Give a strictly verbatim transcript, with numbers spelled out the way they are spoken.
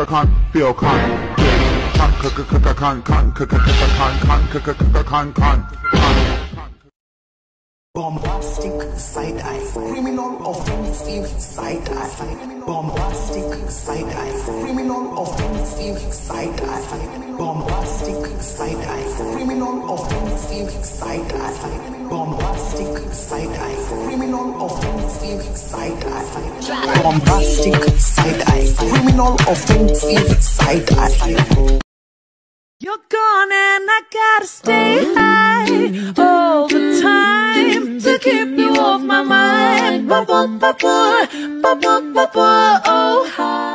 con, feel con, con, con, con, con, con, con, con. Bombastic side eye, criminal offensive side eye. Bombastic side eye, criminal offensive side eye. Bombastic side eye, criminal offensive side eye. Bombastic side eye, criminal offensive side eye. Bombastic side eye, criminal offensive side eye. You're gone and I gotta stay high all the time to keep you off my mind. Ba ba ba ba ba ba ba ba, oh high.